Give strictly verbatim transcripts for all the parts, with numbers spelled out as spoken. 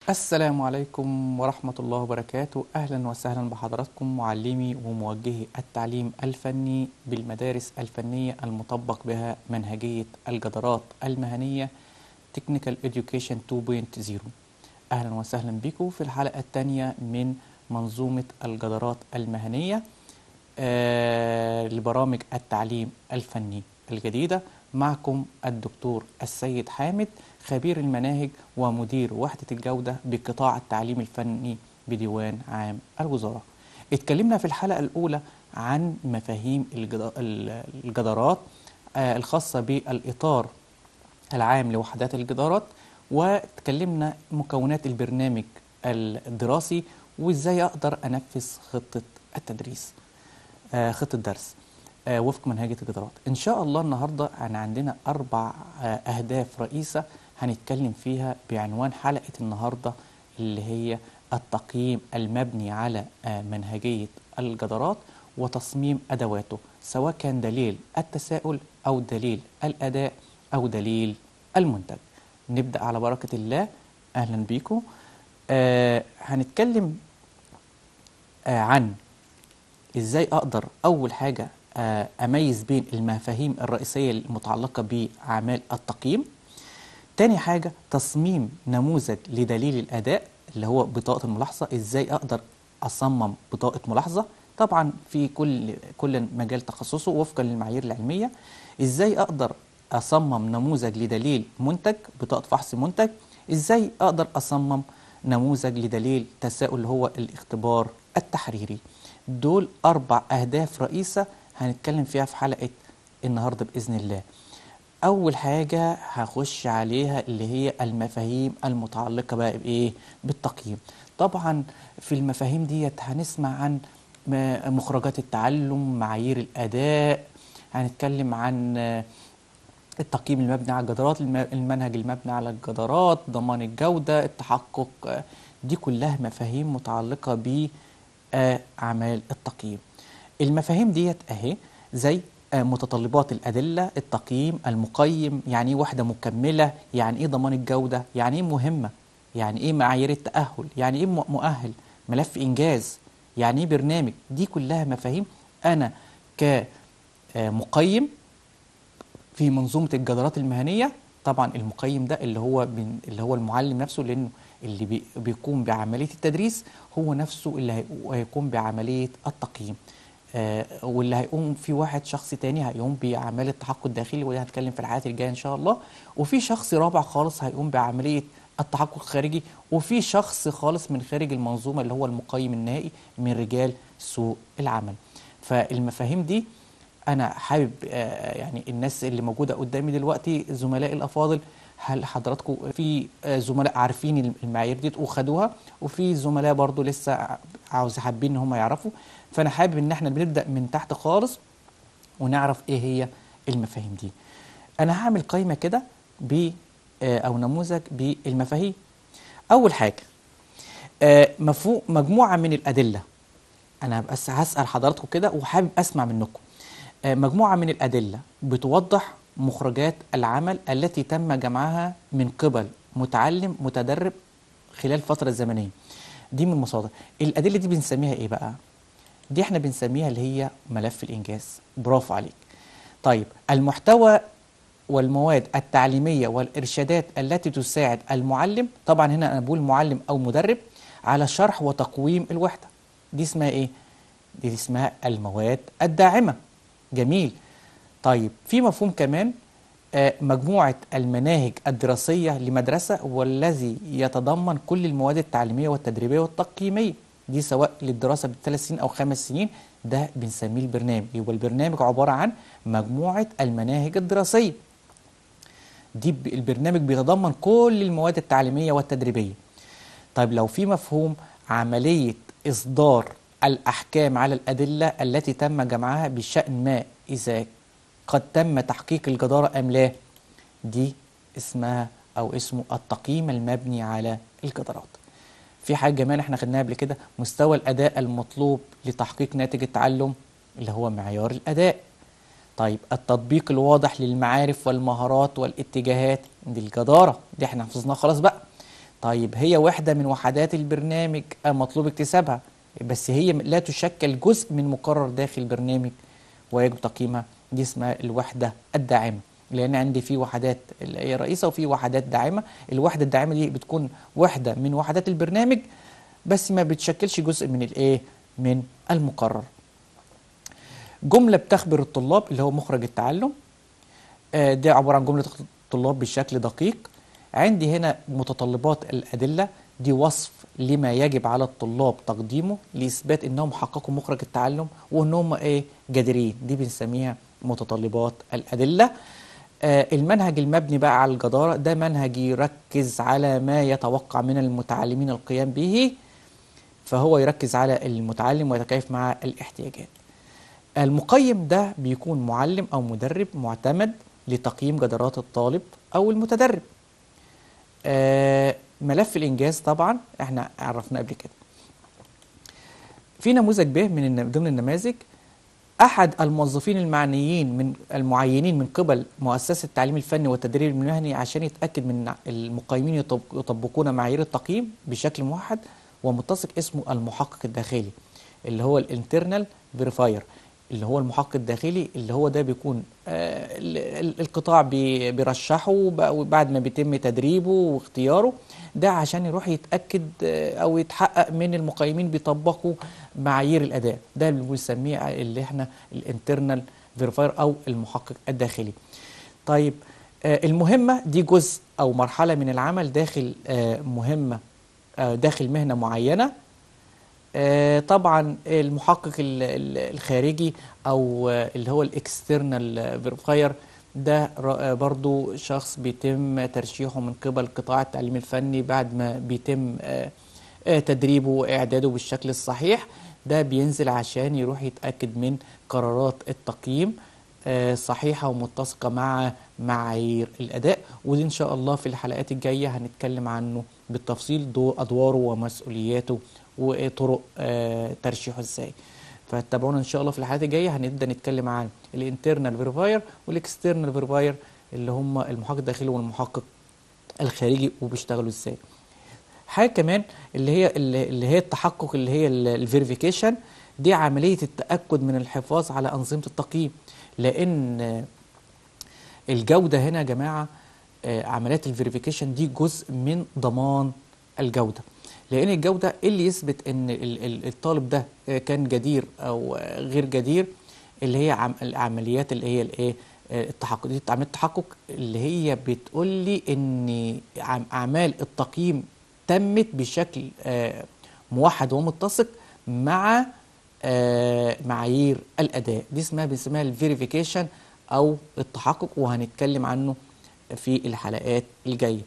السلام عليكم ورحمة الله وبركاته. أهلا وسهلا بحضراتكم معلمي وموجهي التعليم الفني بالمدارس الفنية المطبق بها منهجية الجدارات المهنية Technical Education تو بوينت صفر. أهلا وسهلا بكم في الحلقة الثانية من منظومة الجدارات المهنية آه لبرامج التعليم الفني الجديدة. معكم الدكتور السيد حامد، خبير المناهج ومدير وحدة الجودة بقطاع التعليم الفني بديوان عام الوزارة. اتكلمنا في الحلقة الأولى عن مفاهيم الجدارات آه الخاصة بالإطار العام لوحدات الجدارات، واتكلمنا مكونات البرنامج الدراسي وازاي اقدر انفذ خطة التدريس آه خطة درس آه وفق منهجية الجدارات. ان شاء الله النهاردة انا عندنا اربع آه اهداف رئيسة هنتكلم فيها بعنوان حلقة النهاردة، اللي هي التقييم المبني على آه منهجية الجدارات وتصميم ادواته، سواء كان دليل التساؤل او دليل الاداء او دليل المنتج. نبدأ على بركة الله. أهلا بيكم. آه هنتكلم آه عن إزاي أقدر أول حاجة آه أميز بين المفاهيم الرئيسية المتعلقة بأعمال التقييم. تاني حاجة تصميم نموذج لدليل الأداء اللي هو بطاقة الملاحظة، إزاي أقدر أصمم بطاقة ملاحظة، طبعا في كل كل مجال تخصصه وفقا للمعايير العلمية. إزاي أقدر أصمم نموذج لدليل منتج، بطاقة فحص منتج. إزاي أقدر أصمم نموذج لدليل تساؤل اللي هو الاختبار التحريري. دول أربع أهداف رئيسة هنتكلم فيها في حلقة النهاردة بإذن الله. أول حاجة هخش عليها اللي هي المفاهيم المتعلقة بقى بإيه؟ بالتقييم. طبعا في المفاهيم ديت هنسمع عن مخرجات التعلم، معايير الأداء، هنتكلم عن التقييم المبني على الجدارات، المنهج المبني على الجدارات، ضمان الجودة، التحقق. دي كلها مفاهيم متعلقة بأعمال التقييم. المفاهيم ديت أهي زي متطلبات الأدلة، التقييم، المقيم، يعني إيه وحدة مكملة، يعني إيه ضمان الجودة، يعني إيه مهمة، يعني إيه معايير التأهل، يعني إيه مؤهل، ملف إنجاز، يعني إيه برنامج. دي كلها مفاهيم أنا كمقيم في منظومة الجدارات المهنية. طبعا المقيم ده اللي هو اللي هو المعلم نفسه، لأنه اللي بي بيقوم بعملية التدريس هو نفسه اللي هيقوم بعملية التقييم. آه واللي هيقوم في واحد شخص تاني هيقوم بعملية التحقق الداخلي، وده هنتكلم في الحلقات الجاية إن شاء الله. وفي شخص رابع خالص هيقوم بعملية التحقق الخارجي، وفي شخص خالص من خارج المنظومة اللي هو المقيم النهائي من رجال سوق العمل. فالمفاهيم دي أنا حابب آه يعني الناس اللي موجودة قدامي دلوقتي زملائي الأفاضل، هل حضراتكم في آه زملاء عارفين المعايير دي وخدوها، وفي زملاء برضو لسه عاوز حابين ان هم يعرفوا. فأنا حابب ان احنا بنبدأ من تحت خالص ونعرف ايه هي المفاهيم دي. أنا هعمل قائمة كده ب آه أو نموذج بالمفاهيم. أول حاجة آه مفهوم مجموعة من الأدلة. أنا بس هسأل حضراتكم كده وحابب أسمع منكم. مجموعة من الأدلة بتوضح مخرجات العمل التي تم جمعها من قبل متعلم متدرب خلال فترة زمنية. دي من المصادر. الأدلة دي بنسميها إيه بقى؟ دي احنا بنسميها اللي هي ملف الإنجاز. برافو عليك. طيب المحتوى والمواد التعليمية والإرشادات التي تساعد المعلم، طبعا هنا أنا بقول معلم أو مدرب، على شرح وتقويم الوحدة. دي اسمها إيه؟ دي اسمها المواد الداعمة. جميل. طيب في مفهوم كمان آه مجموعة المناهج الدراسية لمدرسة، والذي يتضمن كل المواد التعليمية والتدريبية والتقييمية، دي سواء للدراسة بثلاث سنين أو خمس سنين. ده بنسميه البرنامج. يبقى البرنامج عبارة عن مجموعة المناهج الدراسية. دي البرنامج بيتضمن كل المواد التعليمية والتدريبية. طيب لو في مفهوم عملية إصدار الأحكام على الأدلة التي تم جمعها بشأن ما، إذا قد تم تحقيق الجدارة أم لا، دي اسمها أو اسمه التقييم المبني على الجدارات. في حاجة كمان احنا خدناها قبل كده، مستوى الأداء المطلوب لتحقيق ناتج التعلم اللي هو معيار الأداء. طيب التطبيق الواضح للمعارف والمهارات والاتجاهات، دي الجدارة، دي احنا حفظناها خلاص بقى. طيب هي وحدة من وحدات البرنامج المطلوب اكتسابها، بس هي لا تشكل جزء من مقرر داخل البرنامج ويجب تقييمها. دي اسمها الوحدة الداعمة، لأن عندي في وحدات اللي هي رئيسة وفي وحدات داعمة. الوحدة الداعمة دي بتكون وحدة من وحدات البرنامج بس ما بتشكلش جزء من الايه من المقرر. جملة بتخبر الطلاب اللي هو مخرج التعلم، آه ده عبارة عن جملة الطلاب بشكل دقيق. عندي هنا متطلبات الأدلة، دي وصف لما يجب على الطلاب تقديمه لإثبات أنهم حققوا مخرج التعلم وأنهم إيه جادرين، دي بنسميها متطلبات الأدلة. آه المنهج المبني بقى على الجدارة ده منهج يركز على ما يتوقع من المتعلمين القيام به، فهو يركز على المتعلم ويتكيف مع الاحتياجات. المقيم ده بيكون معلم أو مدرب معتمد لتقييم جدارات الطالب أو المتدرب. آه ملف الإنجاز طبعا احنا عرفناه قبل كده. في نموذج ب من ضمن النماذج، أحد الموظفين المعنيين من المعينين من قبل مؤسسة التعليم الفني والتدريب المهني عشان يتأكد من المقيمين يطبقون معايير التقييم بشكل موحد ومتسق اسمه المحقق الداخلي اللي هو الانترنال فيريفاير، اللي هو المحقق الداخلي اللي هو ده بيكون آه القطاع بي بيرشحه بعد ما بيتم تدريبه واختياره، ده عشان يروح يتأكد آه أو يتحقق من المقيمين بيطبقوا معايير الأداء. ده اللي بنسميه اللي احنا الانترنال فيريفاير أو المحقق الداخلي. طيب آه المهمة دي جزء أو مرحلة من العمل داخل آه مهمة آه داخل مهنة معينة. آه طبعا المحقق الخارجي او اللي هو الاكسترنال فيريفاير ده برضو شخص بيتم ترشيحه من قبل قطاع التعليم الفني بعد ما بيتم آه تدريبه واعداده بالشكل الصحيح. ده بينزل عشان يروح يتأكد من قرارات التقييم آه صحيحة ومتسقة مع معايير الأداء، ودي إن شاء الله في الحلقات الجاية هنتكلم عنه بالتفصيل، دور أدواره ومسؤولياته وطرق آه ترشيحه ازاي. فتابعونا ان شاء الله في الحلقات الجايه، هنبدا نتكلم عن الانترنال فيريفاير والاكسترنال فيريفاير اللي هم المحقق الداخلي والمحقق الخارجي وبيشتغلوا ازاي. حاجه كمان اللي هي اللي هي التحقق اللي هي الفيريفيكيشن، دي عمليه التاكد من الحفاظ على انظمه التقييم، لان الجوده هنا يا جماعه آه عمليات الفيريفيكيشن دي جزء من ضمان الجوده، لأن الجودة اللي يثبت أن الطالب ده كان جدير أو غير جدير اللي هي العمليات اللي هي الايه التحقق. دي عملية التحقق اللي هي بتقول لي أن أعمال التقييم تمت بشكل موحد ومتسق مع معايير الأداء. دي اسمها بنسميها الفيريفيكيشن أو التحقق، وهنتكلم عنه في الحلقات الجاية.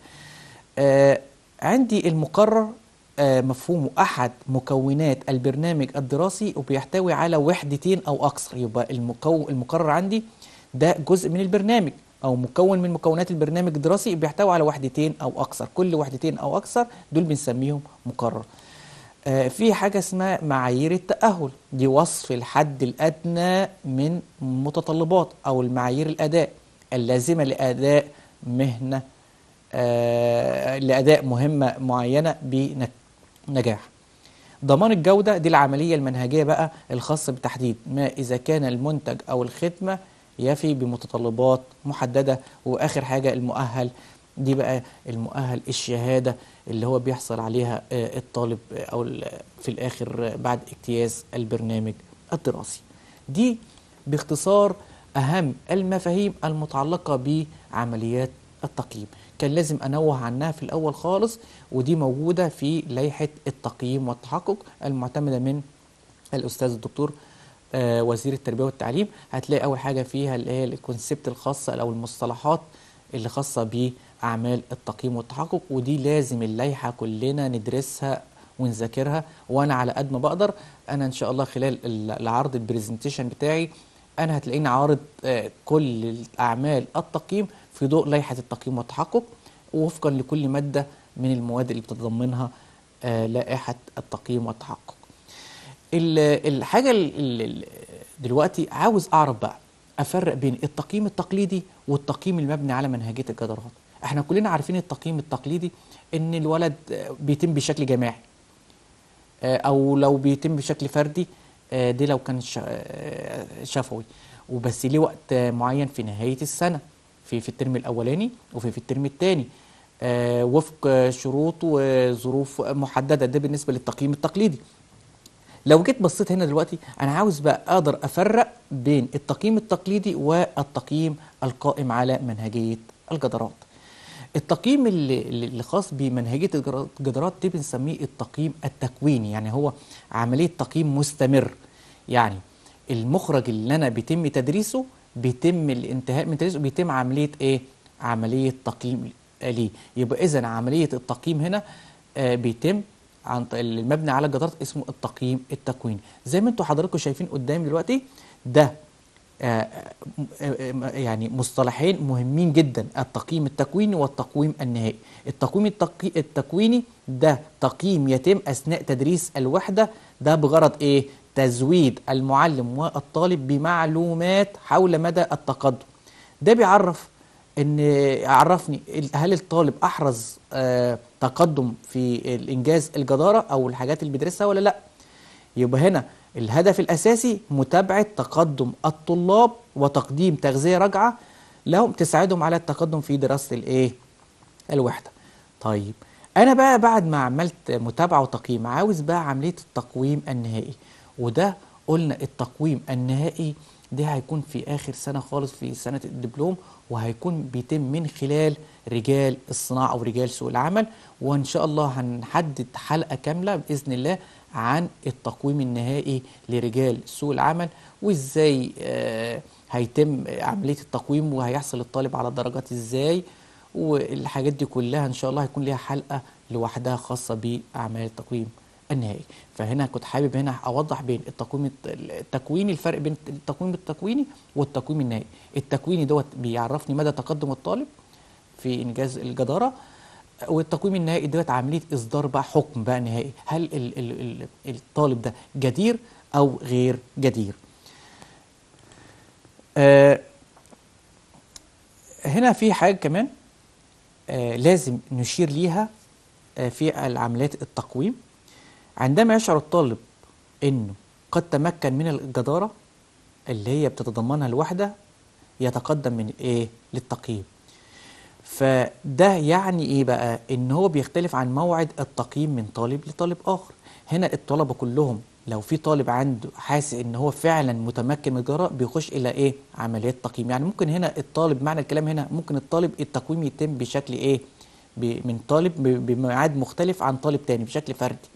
عندي المقرر مفهومه أحد مكونات البرنامج الدراسي وبيحتوي على وحدتين أو أكثر. يبقى المكون المقرر عندي ده جزء من البرنامج أو مكون من مكونات البرنامج الدراسي بيحتوي على وحدتين أو أكثر، كل وحدتين أو أكثر دول بنسميهم مقرر. آه في حاجة اسمها معايير التأهل، دي وصف الحد الأدنى من متطلبات أو المعايير الأداء اللازمة لأداء مهنة آه لأداء مهمة معينة بنجاح. ضمان الجودة دي العملية المنهجية بقى الخاصة بتحديد ما إذا كان المنتج أو الخدمة يفي بمتطلبات محددة. وآخر حاجة المؤهل، دي بقى المؤهل الشهادة اللي هو بيحصل عليها الطالب أو في الآخر بعد اجتياز البرنامج الدراسي. دي باختصار أهم المفاهيم المتعلقة بعمليات التقييم، كان لازم أنوه عنها في الأول خالص، ودي موجودة في لائحة التقييم والتحقق المعتمدة من الأستاذ الدكتور آه وزير التربية والتعليم. هتلاقي أول حاجة فيها اللي هي الكونسبت الخاصة أو المصطلحات اللي خاصة بأعمال التقييم والتحقق، ودي لازم اللائحة كلنا ندرسها ونذاكرها. وأنا على قد ما بقدر أنا إن شاء الله خلال العرض البرزنتيشن بتاعي أنا هتلاقيني عارض آه كل أعمال التقييم في ضوء لائحة التقييم والتحقق ووفقا لكل مادة من المواد اللي بتتضمنها آه لائحة التقييم والتحقق. الحاجة اللي دلوقتي عاوز أعرف بقى أفرق بين التقييم التقليدي والتقييم المبني على منهجية الجدارات. احنا كلنا عارفين التقييم التقليدي ان الولد بيتم بشكل جماعي، او لو بيتم بشكل فردي دي لو كان شفوي، وبس ليه وقت معين في نهاية السنة، في في الترم الأولاني وفي في الترم الثاني، وفق شروط وظروف محددة. ده بالنسبة للتقييم التقليدي. لو جيت بصيت هنا دلوقتي أنا عاوز بقى أقدر أفرق بين التقييم التقليدي والتقييم القائم على منهجية الجدارات. التقييم اللي, اللي خاص بمنهجية الجدارات دي بنسميه التقييم التكويني، يعني هو عملية تقييم مستمر. يعني المخرج اللي أنا بيتم تدريسه، بيتم الانتهاء من تدريسه، بيتم عملية إيه؟ عملية تقييم ليه. يبقى إذن عملية التقييم هنا آه بيتم عن المبني على الجدارات، اسمه التقييم التكويني. زي ما انتوا حضراتكم شايفين قدامي دلوقتي، ده آه يعني مصطلحين مهمين جدا، التقييم التكويني والتقويم النهائي. التقويم التقي... التكويني ده تقييم يتم أثناء تدريس الوحدة، ده بغرض إيه؟ تزويد المعلم والطالب بمعلومات حول مدى التقدم. ده بيعرف ان عرفني هل الطالب احرز آه تقدم في الانجاز الجدارة او الحاجات اللي بيدرسها ولا لا. يبقى هنا الهدف الاساسي متابعة تقدم الطلاب وتقديم تغذية راجعة لهم تساعدهم على التقدم في دراسة الايه؟ الوحدة. طيب انا بقى بعد ما عملت متابعة وتقييم عاوز بقى عملية التقويم النهائي، وده قلنا التقويم النهائي ده هيكون في آخر سنة خالص في سنة الدبلوم، وهيكون بيتم من خلال رجال الصناعة أو رجال سوق العمل. وإن شاء الله هنحدد حلقة كاملة بإذن الله عن التقويم النهائي لرجال سوق العمل، وإزاي آه هيتم عملية التقويم، وهيحصل الطالب على درجات إزاي، والحاجات دي كلها إن شاء الله هيكون ليها حلقة لوحدها خاصة بأعمال التقويم النهائي. فهنا كنت حابب هنا اوضح بين التقويم التكويني، الفرق بين التقويم التكويني والتقويم النهائي. التكويني دوت بيعرفني مدى تقدم الطالب في انجاز الجداره، والتقويم النهائي دوت عمليه اصدار بقى حكم بقى نهائي، هل ال ال ال الطالب ده جدير او غير جدير. آه هنا في حاجه كمان آه لازم نشير ليها آه في عمليات التقويم. عندما يشعر الطالب انه قد تمكن من الجدارة اللي هي بتتضمنها الوحدة، يتقدم من ايه؟ للتقييم. فده يعني ايه بقى؟ ان هو بيختلف عن موعد التقييم من طالب لطالب اخر. هنا الطلبة كلهم لو في طالب عنده حاسس ان هو فعلا متمكن من الجدارة بيخش الى ايه؟ عمليات تقييم. يعني ممكن هنا الطالب، معنى الكلام هنا ممكن الطالب التقويم يتم بشكل ايه؟ من طالب بميعاد مختلف عن طالب تاني بشكل فردي.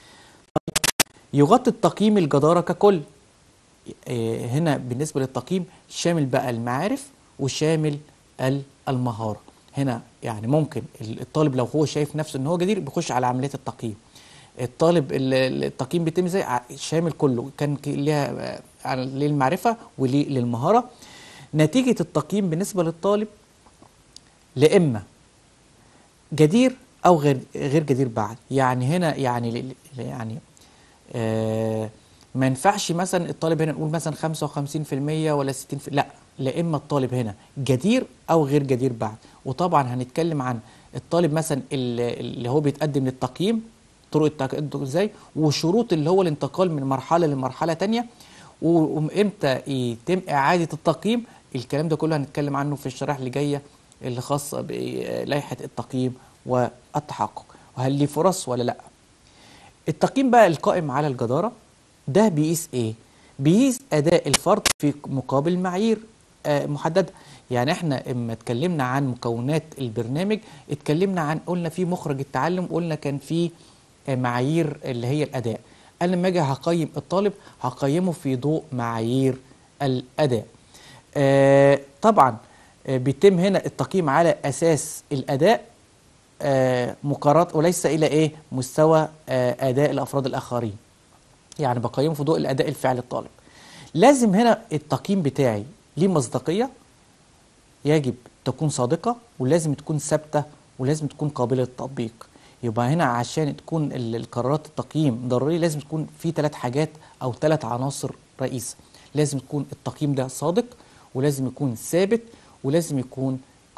يغطي التقييم الجدارة ككل. هنا بالنسبة للتقييم شامل بقى المعارف وشامل المهارة. هنا يعني ممكن الطالب لو هو شايف نفسه ان هو جدير بيخش على عملية التقييم. الطالب التقييم بيتم ازاي؟ شامل كله، كان ليها للمعرفة وللمهارة. نتيجة التقييم بالنسبة للطالب لإما جدير او غير غير جدير بعد. يعني هنا يعني يعني آه ما ينفعش مثلا الطالب هنا نقول مثلا خمسة وخمسين في المية ولا ستين في المية، لا، لا اما الطالب هنا جدير او غير جدير بعد. وطبعا هنتكلم عن الطالب مثلا اللي هو بيتقدم للتقييم، طرق التقدم ازاي، وشروط اللي هو الانتقال من مرحله لمرحله ثانيه، وامتى يتم اعاده التقييم. الكلام ده كله هنتكلم عنه في الشرائح اللي جايه اللي خاصه بلائحه التقييم والتحقق، وهل ليه فرص ولا لا. التقييم بقى القائم على الجدارة ده بيقيس ايه؟ بيقيس اداء الفرد في مقابل معايير آه محددة. يعني احنا اما اتكلمنا عن مكونات البرنامج اتكلمنا عن، قلنا في مخرج التعلم، قلنا كان في آه معايير اللي هي الاداء. انا لما اجي هقيم الطالب هقيمه في ضوء معايير الاداء. آه طبعا آه بيتم هنا التقييم على اساس الاداء آه مقارنة، وليس إلى إيه؟ مستوى آه أداء الأفراد الآخرين. يعني بقيمه في ضوء الأداء الفعلي للطالب. لازم هنا التقييم بتاعي ليه مصداقية، يجب تكون صادقة، ولازم تكون ثابتة، ولازم تكون قابلة للتطبيق. يبقى هنا عشان تكون القرارات التقييم ضروري لازم تكون في ثلاث حاجات أو ثلاث عناصر رئيسة. لازم يكون التقييم ده صادق، ولازم يكون ثابت، ولازم يكون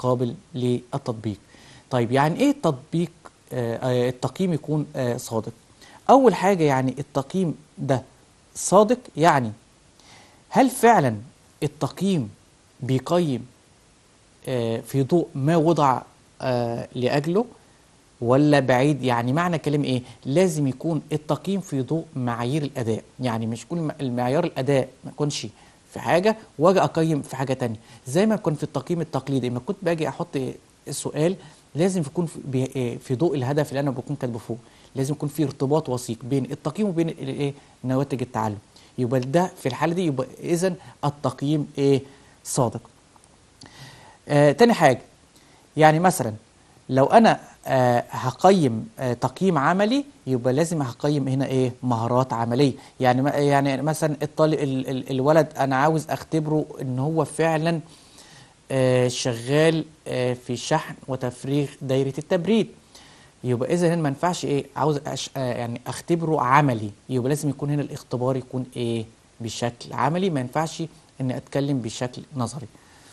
قابل للتطبيق. طيب يعني ايه التطبيق آه التقييم يكون آه صادق؟ اول حاجة يعني التقييم ده صادق، يعني هل فعلا التقييم بيقيم آه في ضوء ما وضع آه لأجله ولا بعيد؟ يعني معنى كلام ايه؟ لازم يكون التقييم في ضوء معايير الاداء، يعني مش كل المعيار الاداء ما يكونش في حاجه واجي اقيم في حاجه تانية. زي ما كنت في التقييم التقليدي لما كنت باجي احط السؤال لازم يكون في, في ضوء الهدف اللي انا بكون كاتبه فوق، لازم يكون في ارتباط وثيق بين التقييم وبين الايه نواتج التعلم. يبقى ده في الحاله دي يبقى اذا التقييم ايه صادق. آه تاني حاجه، يعني مثلا لو انا آه هقيم آه تقييم عملي يبقى لازم هقيم هنا ايه مهارات عمليه. يعني يعني مثلا الطالب ال ال الولد انا عاوز اختبره ان هو فعلا آه شغال آه في شحن وتفريغ دايره التبريد، يبقى اذا هنا ما ينفعش ايه عاوز أش آه يعني اختبره عملي، يبقى لازم يكون هنا الاختبار يكون ايه بشكل عملي، ما ينفعش ان اتكلم بشكل نظري.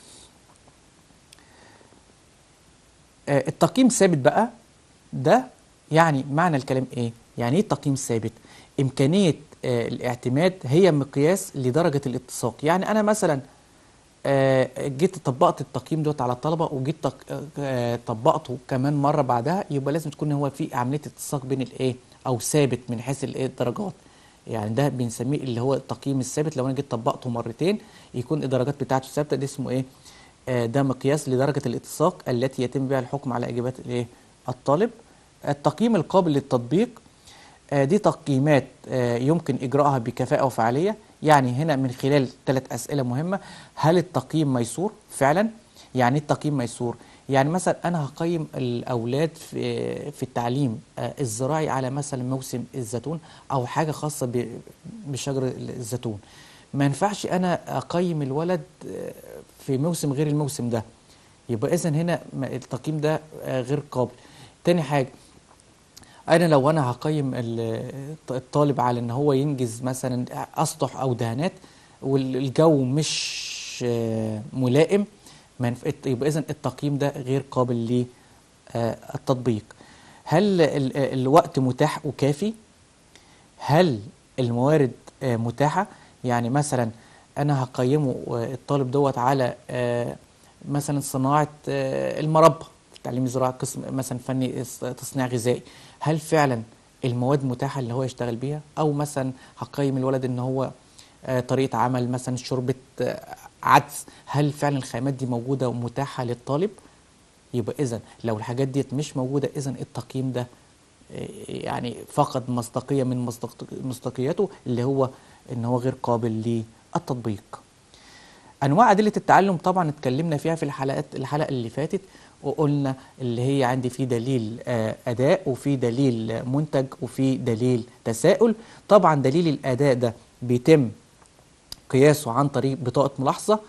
التقييم ثابت بقى ده يعني معنى الكلام ايه؟ يعني ايه التقييم ثابت؟ امكانيه آه الاعتماد هي مقياس لدرجه الاتساق. يعني انا مثلا آه جيت طبقت التقييم دوت على الطلبه وجيت آه طبقته كمان مره بعدها، يبقى لازم تكون هو في عمليه اتساق بين الايه او ثابت من حيث الايه الدرجات. يعني ده بنسميه اللي هو التقييم الثابت. لو انا جيت طبقته مرتين يكون الدرجات بتاعته ثابته، ده اسمه ايه؟ ده مقياس لدرجة الاتساق التي يتم بها الحكم على إجابات الايه الطالب. التقييم القابل للتطبيق دي تقييمات يمكن إجراءها بكفاءة وفعالية. يعني هنا من خلال ثلاث أسئلة مهمة: هل التقييم ميسور فعلا؟ يعني ايه التقييم ميسور؟ يعني مثلا أنا هقيم الأولاد في في التعليم الزراعي على مثلا موسم الزيتون أو حاجة خاصة بشجر الزيتون، ما ينفعش أنا أقيم الولد في موسم غير الموسم ده، يبقى إذن هنا التقييم ده غير قابل. تاني حاجة، أنا لو أنا هقيم الطالب على إن هو ينجز مثلا أسطح أو دهانات والجو مش ملائم، يبقى إذن التقييم ده غير قابل للتطبيق. هل الوقت متاح وكافي؟ هل الموارد متاحة؟ يعني مثلا أنا هقيمه الطالب دوت على مثلا صناعة المربى في التعليم الزراعي، قسم مثلا فني تصنيع غذائي، هل فعلا المواد متاحة اللي هو يشتغل بيها؟ أو مثلا هقيم الولد إن هو طريقة عمل مثلا شوربة عدس، هل فعلا الخامات دي موجودة ومتاحة للطالب؟ يبقى إذن لو الحاجات ديت مش موجودة إذن التقييم ده يعني فقد مصداقية من مصداقياته اللي هو إن هو غير قابل للتطبيق. أنواع أدلة التعلم طبعا اتكلمنا فيها في الحلقات الحلقة اللي فاتت، وقلنا اللي هي عندي في دليل أداء وفي دليل منتج وفي دليل تساؤل. طبعا دليل الأداء ده بيتم قياسه عن طريق بطاقة ملاحظة،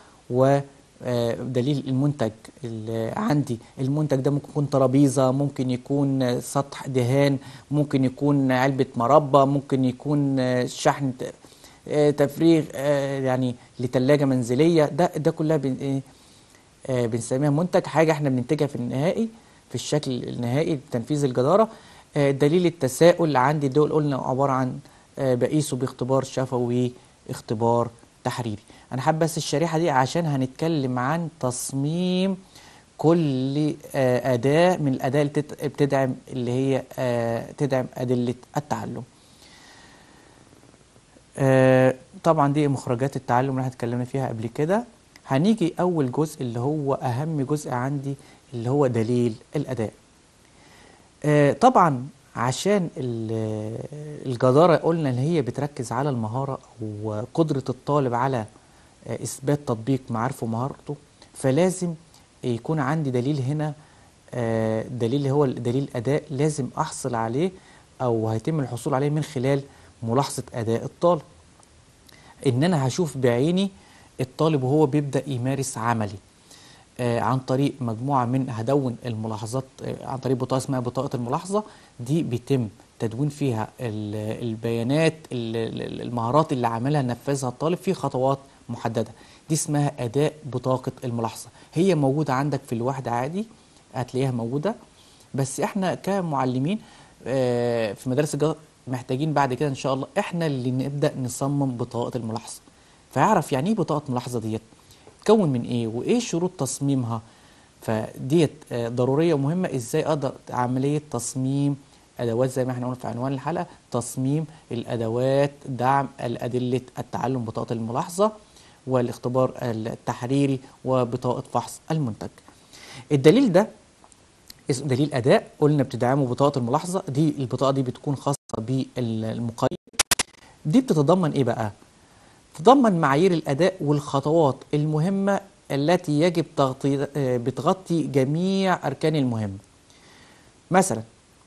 ودليل المنتج اللي عندي المنتج ده ممكن يكون ترابيزة، ممكن يكون سطح دهان، ممكن يكون علبة مربى، ممكن يكون شحن تفريغ يعني لثلاجة منزلية. ده ده كلها بن بنسميها منتج، حاجة احنا بننتجها في النهائي في الشكل النهائي لتنفيذ الجدارة. دليل التساؤل عندي دول قلنا عبارة عن بقيسه باختبار شفوي واختبار تحريري. انا حابب بس الشريحة دي عشان هنتكلم عن تصميم كل أداة من الأداة اللي بتدعم اللي هي تدعم أدلة التعلم. آه طبعا دي مخرجات التعلم اللي احنا اتكلمنا فيها قبل كده. هنيجي اول جزء اللي هو اهم جزء عندي اللي هو دليل الاداء. آه طبعا عشان الجدارة قلنا ان هي بتركز على المهارة وقدرة الطالب على آه اثبات تطبيق معارفه ومهارته، فلازم يكون عندي دليل هنا، آه دليل اللي هو دليل اداء لازم احصل عليه او هيتم الحصول عليه من خلال ملاحظة أداء الطالب. إن أنا هشوف بعيني الطالب وهو بيبدأ يمارس عملي آه عن طريق مجموعة من هدون الملاحظات آه عن طريق بطاقة اسمها بطاقة الملاحظة. دي بيتم تدوين فيها البيانات المهارات اللي عملها نفذها الطالب في خطوات محددة، دي اسمها أداء بطاقة الملاحظة. هي موجودة عندك في الوحدة عادي، هتلاقيها موجودة. بس احنا كمعلمين آه، في مدارس الجزر محتاجين بعد كده ان شاء الله احنا اللي نبدأ نصمم بطاقة الملاحظة. فيعرف يعني ايه بطاقة ملاحظة ديت، تكون من ايه وايه شروط تصميمها. فديت آه، ضرورية ومهمة. ازاي اقدر عملية تصميم ادوات زي ما احنا قلنا في عنوان الحلقة، تصميم الادوات دعم الادلة التعلم بطاقة الملاحظة والاختبار التحريري وبطاقة فحص المنتج. الدليل ده اسمه دليل اداء، قلنا بتدعمه بطاقة الملاحظة. دي البطاقة دي بتكون خاصة بالمقيم. دي بتتضمن ايه بقى؟ تتضمن معايير الاداء والخطوات المهمة التي يجب تغطي آه، بتغطي جميع اركان المهمة. مثلا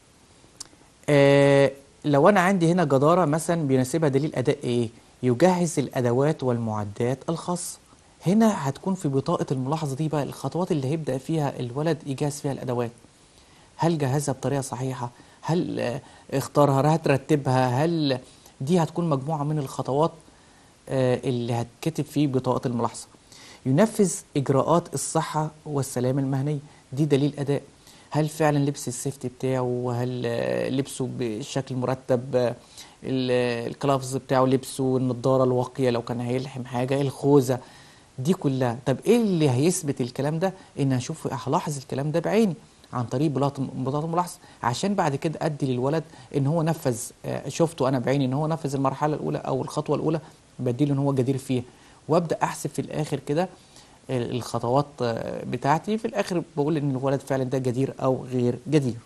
آه لو انا عندي هنا جدارة مثلا بيناسبها دليل اداء ايه؟ يجهز الادوات والمعدات الخاصة. هنا هتكون في بطاقة الملاحظة دي بقى الخطوات اللي هيبدأ فيها الولد يجهز فيها الادوات. هل جهزها بطريقة صحيحة؟ هل آه، اختارها؟ هل هترتبها؟ هل دي هتكون مجموعة من الخطوات آه، اللي هتكتب في بطاقة الملاحظة. ينفذ إجراءات الصحة والسلامة المهنية. دي دليل أداء. هل فعلا لبس السيفتي بتاعه؟ هل آه، لبسه بشكل مرتب؟ آه، ال- الكلافز بتاعه لبسه، النضارة الواقية لو كان هيلحم حاجة، الخوذة. دي كلها. طب ايه اللي هيثبت الكلام ده؟ ان هشوف هلاحظ الكلام ده بعيني عن طريق بطاقه بطاقة الملاحظه، عشان بعد كده ادي للولد ان هو نفذ. آه، شفته انا بعيني ان هو نفذ المرحله الاولى او الخطوه الاولى، بديله ان هو جدير فيها. وابدا احسب في الاخر كده ال- الخطوات آه، بتاعتي. في الاخر بقول ان الولد فعلا ده جدير او غير جدير.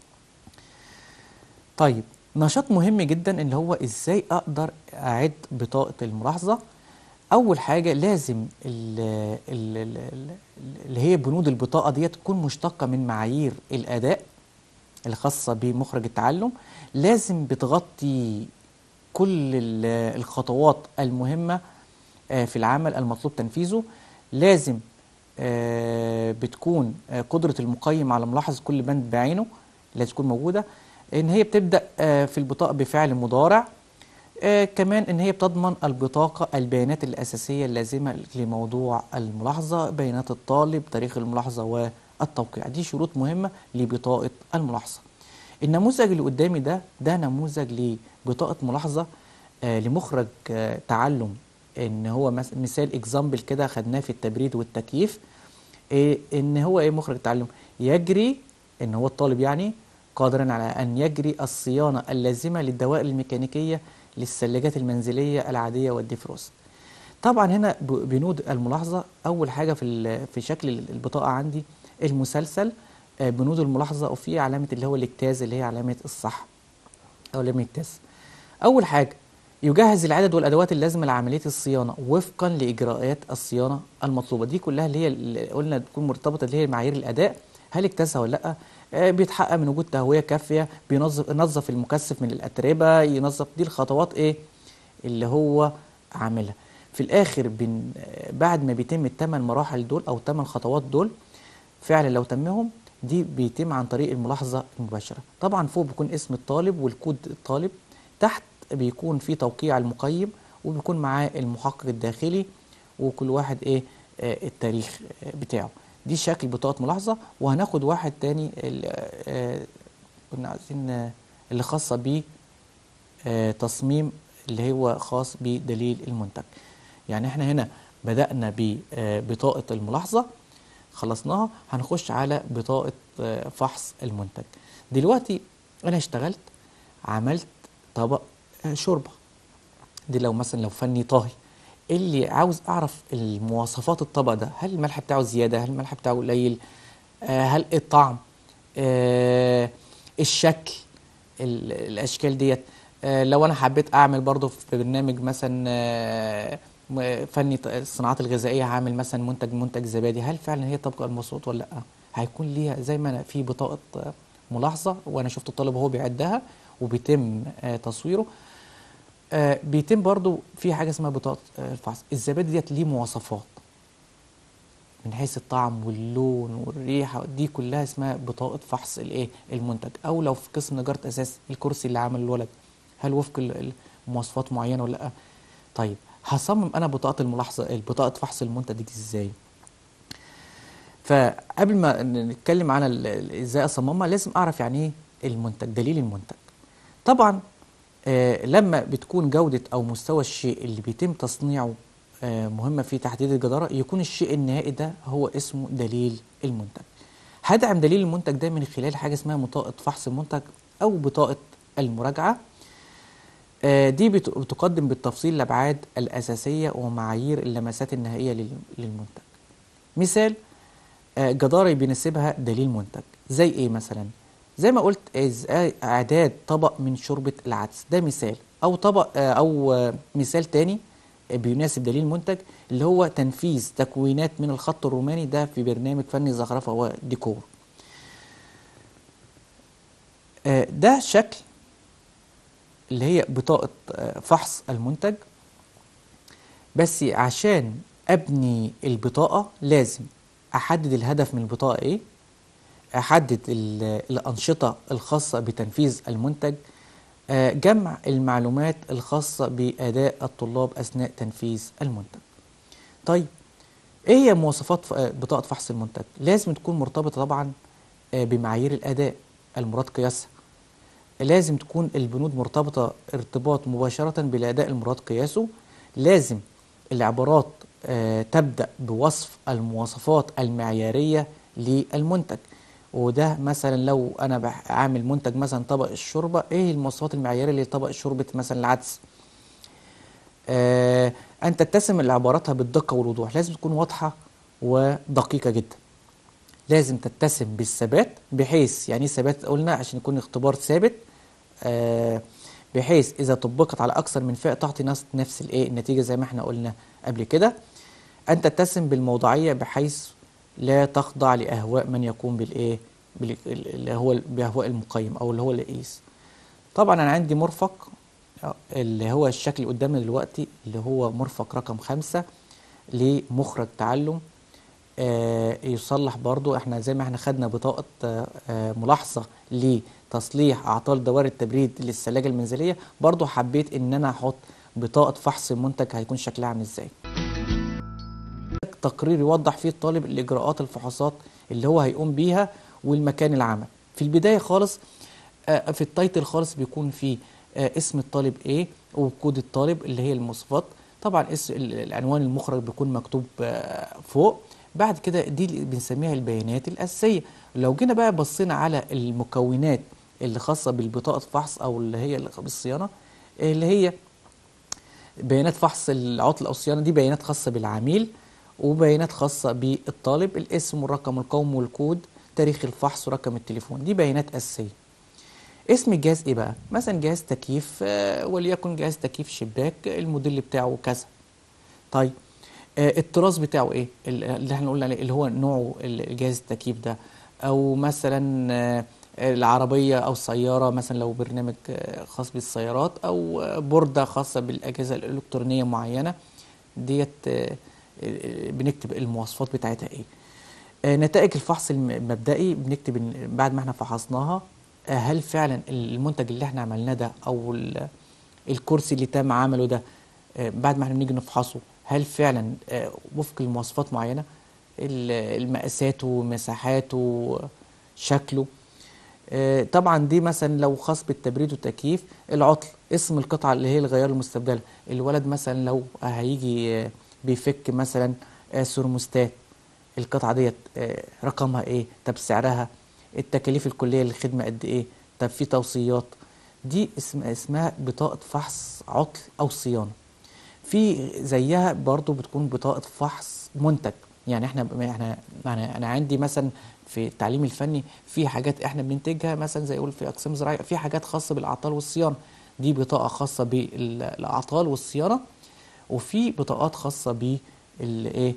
طيب، نشاط مهم جدا اللي هو ازاي اقدر اعد بطاقه الملاحظه. اول حاجه لازم ال ال ال ال اللي هي بنود البطاقه دي تكون مشتقه من معايير الاداء الخاصه بمخرج التعلم. لازم بتغطي كل ال- الخطوات المهمه آه، في العمل المطلوب تنفيذه. لازم آه، بتكون آه، قدره المقيم على ملاحظه كل بند بعينه لازم تكون موجوده. ان هي بتبدا آه، في البطاقه بفعل مضارع. آه كمان ان هي بتضمن البطاقة البيانات الأساسية اللازمة لموضوع الملاحظة، بيانات الطالب، تاريخ الملاحظة والتوقيع. دي شروط مهمة لبطاقة الملاحظة. النموذج اللي قدامي ده ده نموذج لبطاقة ملاحظة آه لمخرج آه تعلم. ان هو مس- مثال اكزامبل كده خدناه في التبريد والتكييف. إيه ان هو ايه مخرج تعلم يجري، ان هو الطالب يعني قادرا على ان يجري الصيانه اللازمه للدوائر الميكانيكيه للثلاجات المنزليه العاديه والديفروست. طبعا هنا ب- بنود الملاحظه اول حاجه في ال- في شكل البطاقه عندي المسلسل. آه، بنود الملاحظه وفي علامه اللي هو الاجتاز اللي هي علامه الصح او علامه الاجتاز. اول حاجه يجهز العدد والادوات اللازمه لعمليه الصيانه وفقا لاجراءات الصيانه المطلوبه. دي كلها اللي هي اللي قلنا تكون مرتبطه اللي هي معايير الاداء. هل اجتازها ولا لا؟ آه، بيتحقق من وجود تهويه كافيه، بينظف ينظف المكثف من الاتربه، ينظف. دي الخطوات ايه اللي هو عاملها. في الاخر بن آه، بعد ما بيتم الثمان مراحل دول او الثمان خطوات دول فعلا لو تمهم، دي بيتم عن طريق الملاحظة المباشرة. طبعا فوق بيكون اسم الطالب والكود الطالب، تحت بيكون في توقيع المقيم وبيكون معاه المحقق الداخلي وكل واحد ايه آه التاريخ آه بتاعه. دي شكل بطاقة ملاحظة. وهناخد واحد تاني ال- آه كنا عايزين آه، اللي خاصة بيه آه تصميم اللي هو خاص بدليل المنتج. يعني احنا هنا بدأنا ببطاقة الملاحظة خلصناها، هنخش على بطاقة آه، فحص المنتج. دلوقتي أنا اشتغلت عملت طبق آه، شوربة. دي لو مثلا لو فني طهي اللي عاوز أعرف المواصفات الطبق ده، هل الملح بتاعه زيادة؟ هل الملح بتاعه قليل؟ آه، هل الطعم؟ آه، الشكل؟ ال- الاشكال ديت. آه، لو انا حبيت اعمل برضو في برنامج مثلا آه، م- فني ط- الصناعات الغذائيه، هعمل مثلا منتج منتج زبادي، هل فعلا هي طبق المواصفات ولا لا؟ هيكون ليها زي ما أنا في بطاقه آه، ملاحظه وانا شفت الطالب وهو بيعدها وبيتم آه، تصويره. آه، بيتم برضو في حاجه اسمها بطاقه آه، الفحص. الزبادي ديت ليه مواصفات من حيث الطعم واللون والريحه، دي كلها اسمها بطاقه فحص الايه المنتج. او لو في قسم نجاره اساس الكرسي اللي عمل الولد، هل وفق ال- المواصفات معينه ولا لا؟ طيب، هصمم انا بطاقه الملاحظه بطاقه فحص المنتج دي ازاي؟ فقبل ما نتكلم على ال- ال- ازاي اصممها لازم اعرف يعني ايه المنتج، دليل المنتج. طبعا آه لما بتكون جودة او مستوى الشيء اللي بيتم تصنيعه آه مهمة في تحديد الجدارة، يكون الشيء النهائي ده هو اسمه دليل المنتج. هدعم دليل المنتج ده من خلال حاجة اسمها بطاقة فحص المنتج او بطاقة المراجعة. آه دي بت- بتقدم بالتفصيل الابعاد الاساسية ومعايير اللمسات النهائية لل- للمنتج. مثال آه، جدارة بيناسبها دليل منتج زي ايه مثلا؟ زي ما قلت إز- اعداد طبق من شوربة العدس، ده مثال. او طبق آه، او آه، مثال تاني آه، بيناسب دليل منتج، اللي هو تنفيذ تكوينات من الخط الروماني، ده في برنامج فني زخرفة وديكور. آه، ده شكل اللي هي بطاقة آه، فحص المنتج. بس عشان ابني البطاقة لازم احدد الهدف من البطاقة ايه، أحدد ال- الأنشطة الخاصة بتنفيذ المنتج، آه، جمع المعلومات الخاصة بأداء الطلاب أثناء تنفيذ المنتج. طيب إيه هي مواصفات ف- آه، بطاقة فحص المنتج؟ لازم تكون مرتبطة طبعا آه، بمعايير الأداء المراد قياسها. لازم تكون البنود مرتبطة ارتباط مباشرة بالأداء المراد قياسه. لازم العبارات آه، تبدأ بوصف المواصفات المعيارية للمنتج. وده مثلا لو أنا بح- عامل منتج مثلا طبق الشوربة، إيه المواصفات المعيارية لطبق شوربة مثلا العدس؟ آه، أن تتسم عباراتها بالدقة والوضوح، لازم تكون واضحة ودقيقة جدا. لازم تتسم بالثبات، بحيث يعني ايه ثبات؟ قلنا عشان يكون اختبار ثابت، آه، بحيث اذا طبقت على اكثر من فئه تعطي نفس نفس الايه النتيجه زي ما احنا قلنا قبل كده. ان تتسم بالموضوعيه، بحيث لا تخضع لاهواء من يقوم بالايه بال- اللي هو باهواء المقيم او اللي هو اللي يقيس. طبعا انا عندي مرفق آه، اللي هو الشكل اللي قدامنا دلوقتي، اللي هو مرفق رقم خمسة لمخرج تعلم. آه، يصلح برضو، احنا زي ما احنا خدنا بطاقة آه، آه، ملاحظة لتصليح اعطال دوائر التبريد للثلاجة المنزلية، برضو حبيت ان انا احط بطاقة فحص المنتج هيكون شكلها عامل ازاي. تقرير يوضح فيه الطالب الاجراءات الفحوصات اللي هو هيقوم بيها والمكان العمل. في البداية خالص آه، في التايتل خالص بيكون فيه آه، اسم الطالب ايه وكود الطالب اللي هي المواصفات. طبعا اسم ال- العنوان المخرج بيكون مكتوب آه، فوق. بعد كده دي اللي بنسميها البيانات الأساسية. لو جينا بقى بصينا على المكونات اللي خاصة بالبطاقة فحص أو اللي هي اللي بالصيانة، اللي هي بيانات فحص العطل أو الصيانة، دي بيانات خاصة بالعميل، وبيانات خاصة بالطالب، الاسم والرقم القومي والكود، تاريخ الفحص ورقم التليفون، دي بيانات أساسية. اسم الجهاز ايه بقى؟ مثلا جهاز تكييف آه، وليكن جهاز تكييف شباك، الموديل بتاعه كذا. طيب آه، الطراز بتاعه ايه ال- اللي احنا قلنا عليه، اللي هو نوعه ال- الجهاز التكييف ده. او مثلا آه، العربية او السيارة، مثلا لو برنامج آه، خاص بالسيارات، او آه، بوردة خاصة بالاجهزة الالكترونية معينة، ديت آه، آه، بنكتب المواصفات بتاعتها ايه. آه، نتائج الفحص الم- المبدئي بنكتب إن بعد ما احنا فحصناها، آه، هل فعلا المنتج اللي احنا عملناه ده او ال- الكرسي اللي تم عمله ده، آه، بعد ما احنا بنيجي نفحصه، هل فعلا آه، وفق لمواصفات معينة، ال- المقاسات ومساحاته، شكله. آه، طبعا دي مثلا لو خاص بالتبريد والتكييف، العطل، اسم القطعة اللي هي الغيار المستبدلة. الولد مثلا لو هيجي آه، بيفك مثلا آه، سيرموستات، القطعة ديت آه، رقمها ايه، طب سعرها، التكاليف الكلية للخدمة قد ايه، طب في توصيات. دي اسم اسمها بطاقة فحص عطل أو صيانة. في زيها برضو بتكون بطاقة فحص منتج. يعني احنا احنا انا انا عندي مثلا في التعليم الفني في حاجات احنا بننتجها، مثلا زي اقول في اقسام زراعيه في حاجات خاصه بالاعطال والصيانه، دي بطاقه خاصه بالاعطال والصيانه. وفي بطاقات خاصه بالايه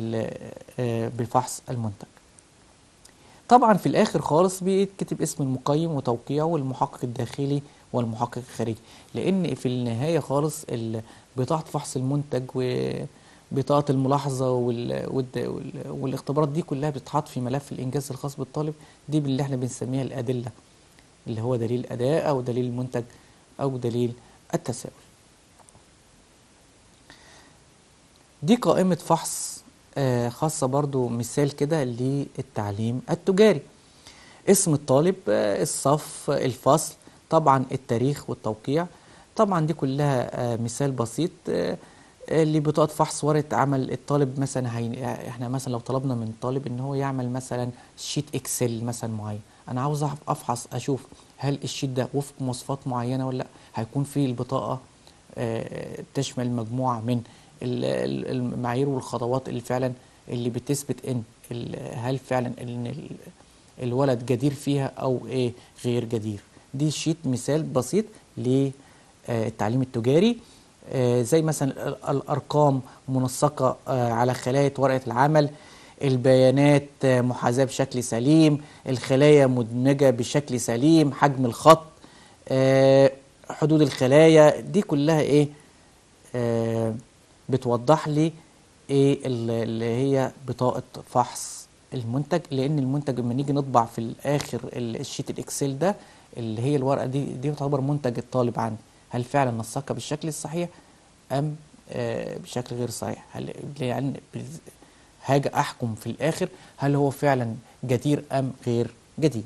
بفحص المنتج. طبعا في الاخر خالص بيتكتب اسم المقيم وتوقيعه والمحقق الداخلي والمحقق الخارجي، لان في النهايه خالص ال- بطاقه فحص المنتج وبطاقه الملاحظه وال... وال... وال... والاختبارات دي كلها بتتحط في ملف الانجاز الخاص بالطالب. دي اللي احنا بنسميها الادله، اللي هو دليل اداء او دليل المنتج او دليل التساؤل. دي قائمه فحص آه، خاصة برضو مثال كده للتعليم التجاري. اسم الطالب، آه، الصف، آه، الفصل، طبعا التاريخ والتوقيع. طبعا دي كلها آه، مثال بسيط آه، اللي بطاقة فحص ورقة عمل الطالب. مثلا هي... احنا مثلا لو طلبنا من الطالب ان هو يعمل مثلا شيت اكسل مثلا معين، انا عاوز أعرف- افحص اشوف هل الشيت ده وفق مواصفات معينة ولا لا. هيكون في البطاقة آه، تشمل مجموعة من ال- ال- المعايير والخطوات اللي فعلا اللي بتثبت ان ال- هل فعلا ان ال- الولد جدير فيها او ايه غير جدير. دي شيت مثال بسيط للتعليم التجاري. آه، زي مثلا ال- الارقام منسقة آه، على خلايا ورقة العمل، البيانات آه، محاذاة بشكل سليم، الخلايا مدمجة بشكل سليم، حجم الخط، آه، حدود الخلايا. دي كلها ايه آه بتوضح لي ايه ال- اللي هي بطاقة فحص المنتج. لان المنتج لما نيجي نطبع في الاخر ال- الشيت الاكسل ده، اللي هي الورقة دي دي تعتبر منتج الطالب عندي. هل فعلا نسقها بالشكل الصحيح ام آه بشكل غير صحيح؟ هل يعني بز- هاجي احكم في الاخر هل هو فعلا جدير ام غير جدير.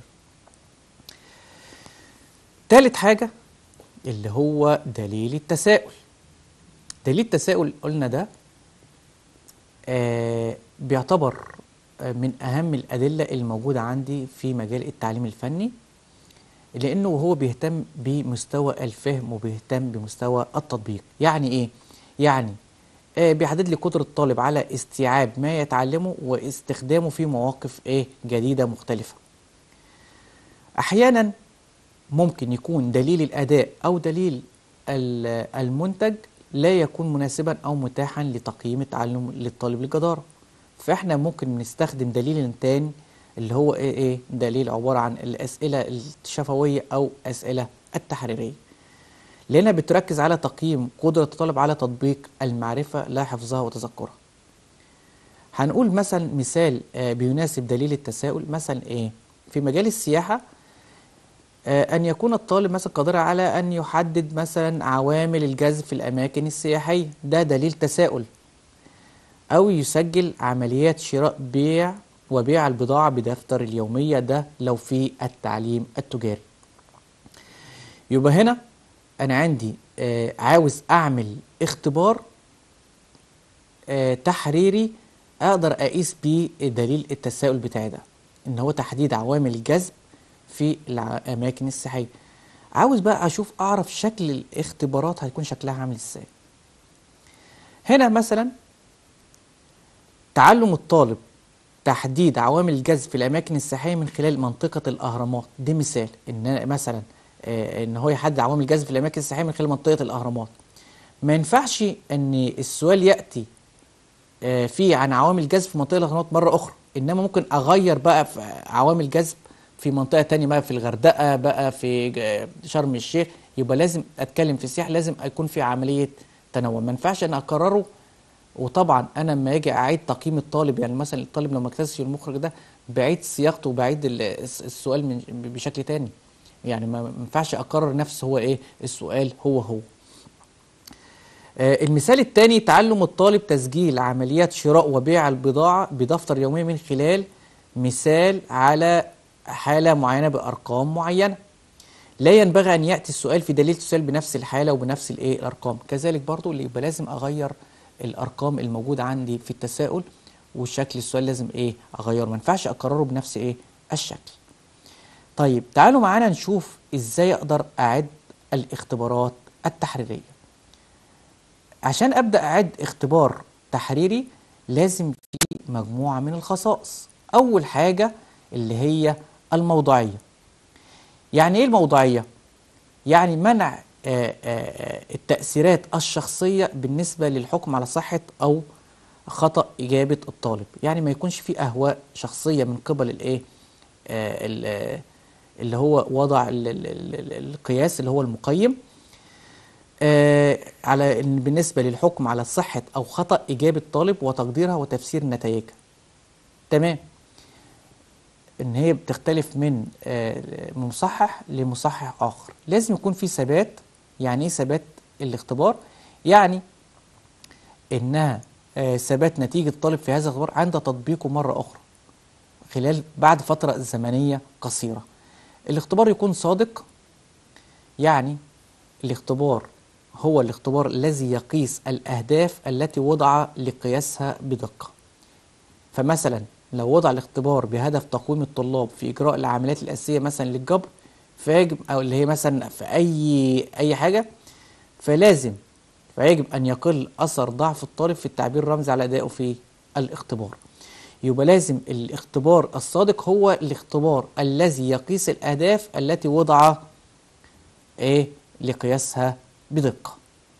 تالت حاجة اللي هو دليل التساؤل. دليل التساؤل قلنا ده آه بيعتبر آه من أهم الأدلة الموجودة عندي في مجال التعليم الفني، لأنه هو بيهتم بمستوى الفهم وبيهتم بمستوى التطبيق. يعني إيه؟ يعني آه بيحدد لي قدرة الطالب على استيعاب ما يتعلمه واستخدامه في مواقف إيه جديدة مختلفة. أحيانا ممكن يكون دليل الأداء أو دليل ال- المنتج لا يكون مناسبا أو متاحا لتقييم التعلم للطالب الجدارة. فإحنا ممكن نستخدم دليل تاني اللي هو إيه إيه دليل عبارة عن الأسئلة الشفوية أو أسئلة التحريرية، لأنها بتركز على تقييم قدرة الطالب على تطبيق المعرفة لا حفظها وتذكرها. هنقول مثلا مثال آه، بيناسب دليل التساؤل. مثلا إيه في مجال السياحة، آه، أن يكون الطالب مثلا قادر على أن يحدد مثلا عوامل الجذب في الأماكن السياحية، ده دليل تساؤل. أو يسجل عمليات شراء بيع وبيع البضاعة بدفتر اليومية، ده لو في التعليم التجاري. يبقى هنا أنا عندي آه، عاوز أعمل اختبار آه، تحريري أقدر أقيس بيه دليل التساؤل بتاعي ده، إن هو تحديد عوامل الجذب في الأماكن السياحية. عاوز بقى اشوف اعرف شكل الاختبارات هيكون شكلها عامل ازاي. هنا مثلا تعلم الطالب تحديد عوامل الجذب في الاماكن السياحيه من خلال منطقه الاهرامات، دي مثال ان أنا مثلا آه ان هو يحدد عوامل الجذب في الاماكن السياحيه من خلال منطقه الاهرامات. ما ينفعش ان السؤال ياتي آه فيه عن عوامل الجذب في منطقه الاهرامات مره اخرى، انما ممكن اغير بقى في عوامل جذب في منطقه تانية بقى، في الغردقه بقى، في ج- شرم الشيخ. يبقى لازم اتكلم في السياحه لازم يكون في عمليه تنوع، ما ينفعش ان اكرره. وطبعا انا لما اجي اعيد تقييم الطالب، يعني مثلا الطالب لو ما اكتسش المخرج ده بعيد صياغته وبعيد ال- الس- السؤال من بشكل تاني. يعني ما ما ينفعش اكرر نفس هو ايه السؤال هو هو. آه، المثال الثاني تعلم الطالب تسجيل عمليات شراء وبيع البضاعة بدفتر يومي من خلال مثال على حالة معينة بأرقام معينة. لا ينبغي أن يأتي السؤال في دليل تسال بنفس الحالة وبنفس الإيه الأرقام. كذلك برضو اللي يبقى لازم أغير الأرقام الموجودة عندي في التساؤل، وشكل السؤال لازم إيه أغيره، ما ينفعش أكرره بنفس إيه الشكل. طيب تعالوا معانا نشوف إزاي أقدر أعد الاختبارات التحريرية. عشان أبدأ أعد اختبار تحريري لازم في مجموعة من الخصائص. أول حاجة اللي هي الموضوعية. يعني إيه الموضوعية؟ يعني منع آه، آه، التأثيرات الشخصية بالنسبة للحكم على صحة أو خطأ إجابة الطالب. يعني ما يكونش في أهواء شخصية من قبل الإيه آه، ال- آه، اللي هو وضع ال- ال- ال- القياس اللي هو المقيم آه، على إن بالنسبة للحكم على صحة أو خطأ إجابة طالب وتقديرها وتفسير نتائجها. تمام. إن هي بتختلف من آه، مصحح لمصحح آخر. لازم يكون في ثبات. يعني إيه ثبات الاختبار؟ يعني إنها آه، ثبات نتيجة الطالب في هذا الاختبار عند تطبيقه مرة أخرى خلال بعد فترة زمنية قصيرة. الاختبار يكون صادق، يعني الاختبار هو الاختبار الذي يقيس الأهداف التي وضع لقياسها بدقة. فمثلا لو وضع الاختبار بهدف تقويم الطلاب في إجراء العمليات الأساسية مثلا للجبر، فيجب أو اللي هي مثلا في أي أي حاجة، فلازم فيجب أن يقل أثر ضعف الطالب في التعبير الرمزي على أدائه في الاختبار. يبقى لازم الاختبار الصادق هو الاختبار الذي يقيس الأهداف التي وضع إيه لقياسها بدقة.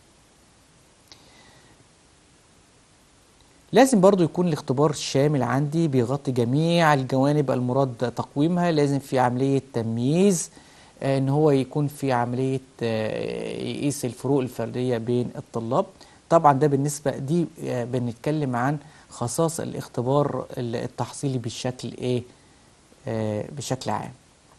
لازم برضو يكون الاختبار شامل عندي، بيغطي جميع الجوانب المراد تقويمها. لازم في عملية تمييز، آه، ان هو يكون في عملية آه، يقيس الفروق الفردية بين الطلاب. طبعا ده بالنسبة دي آه، بنتكلم عن خصائص الاختبار التحصيلي بشكل ايه آه، بشكل عام.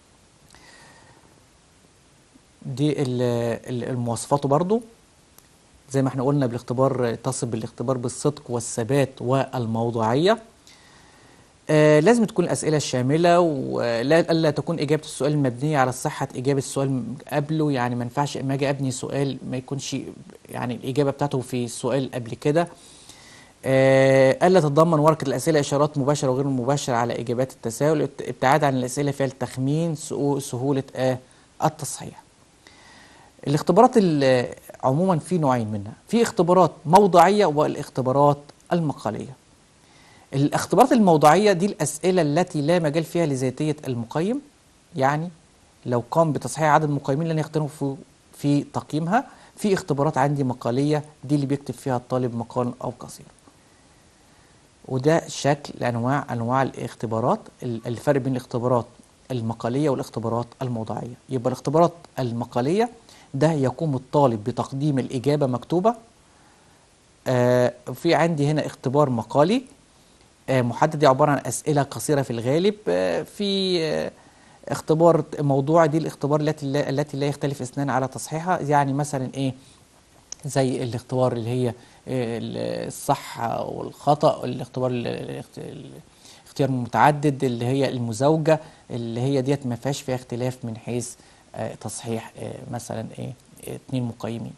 دي ال- ال- المواصفات برضو زي ما احنا قلنا بالاختبار تصف بالاختبار بالصدق والثبات والموضوعية. آه لازم تكون الأسئلة شاملة، ولا ألا تكون إجابة السؤال مبنية على صحة إجابة السؤال قبله. يعني ما ينفعش اما أجي أبني سؤال ما يكونش يعني الإجابة بتاعته في السؤال قبل كده. آه ألا تتضمن ورقة الأسئلة إشارات مباشرة وغير مباشرة على إجابات التساؤل. ابتعاد عن الأسئلة فيها التخمين، سهولة آه التصحيح. الاختبارات ال- عموما في نوعين منها، في اختبارات موضوعية والاختبارات المقالية. الاختبارات الموضوعية دي الأسئلة التي لا مجال فيها لذاتية المقيم، يعني لو قام بتصحيح عدد المقيمين لن يختلفوا في, في تقييمها. في اختبارات عندي مقالية، دي اللي بيكتب فيها الطالب مقال أو قصير. وده شكل أنواع أنواع الاختبارات، الفرق بين الاختبارات المقالية والاختبارات الموضوعية. يبقى الاختبارات المقالية ده يقوم الطالب بتقديم الإجابة مكتوبة. آه في عندي هنا اختبار مقالي آه محدد، دي عبارة عن أسئلة قصيرة في الغالب. آه في آه اختبار موضوعي، دي الاختبار التي لا, التي لا يختلف اثنان على تصحيحها. يعني مثلا إيه زي الاختبار اللي هي الصح والخطأ، الاختبار الاختيار المتعدد اللي هي المزاوجة، اللي هي ديت ما فيهاش فيها اختلاف من حيث آه تصحيح آه مثلا ايه اتنين مقيمين.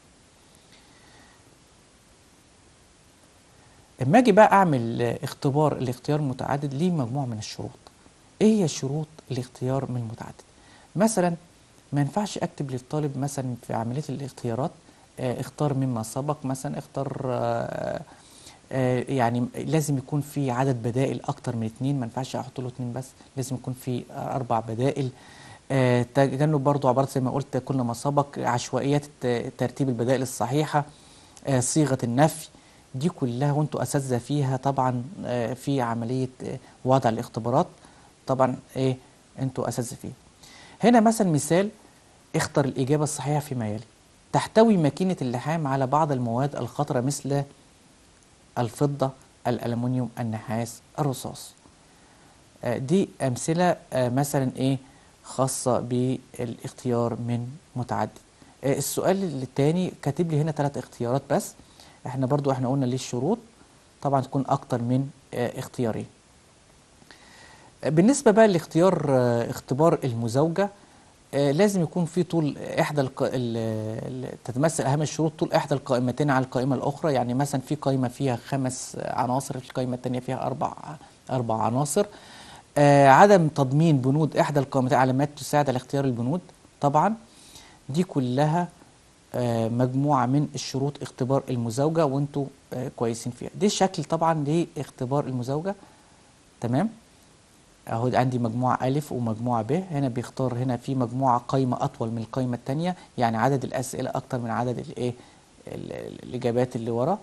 اما اجي بقى اعمل آه اختبار الاختيار المتعدد ليه مجموعة من الشروط. ايه هي شروط الاختيار من المتعدد؟ مثلا ما ينفعش اكتب للطالب مثلا في عملية الاختيارات آه اختار مما سبق، مثلا اختار آه آه يعني لازم يكون في عدد بدائل اكتر من اتنين، ما ينفعش احط له اتنين بس، لازم يكون في اربع بدائل. آه تجنب برضو عبارات زي ما قلت كل ما سبق، عشوائيات ترتيب البدائل الصحيحة، آه صيغة النفي، دي كلها وانتوا اساتذه فيها طبعا آه في عملية آه وضع الاختبارات، طبعا ايه انتوا اساتذه فيها. هنا مثلا مثال، اختر الإجابة الصحيحة فيما يلي: تحتوي ماكينة اللحام على بعض المواد الخطرة مثل الفضة، الألمنيوم، النحاس، الرصاص. آه دي أمثلة آه مثلا إيه خاصة بالاختيار من متعدد. آه السؤال الثاني كاتب لي هنا ثلاث اختيارات بس، احنا برضو احنا قلنا ليه الشروط طبعا تكون أكتر من آه اختيارين. آه بالنسبة بقى لاختيار آه اختبار المزاوجة، آه لازم يكون في طول احدى الق... ال... ال... تتمثل اهم الشروط طول احدى القائمتين على القائمه الاخرى. يعني مثلا في قائمه فيها خمس عناصر، في القائمه الثانيه فيها اربع اربع عناصر. آه عدم تضمين بنود احدى القائمتين علامات تساعد على اختيار البنود. طبعا دي كلها آه مجموعه من الشروط اختبار المزاوجه، وانتوا آه كويسين فيها. دي الشكل طبعا لاختبار المزاوجه. تمام، اهو عندي مجموعة ألف ومجموعة ب، هنا بيختار هنا في مجموعة قايمة أطول من القايمة التانية، يعني عدد الأسئلة أكتر من عدد الإيه الإجابات اللي ورا.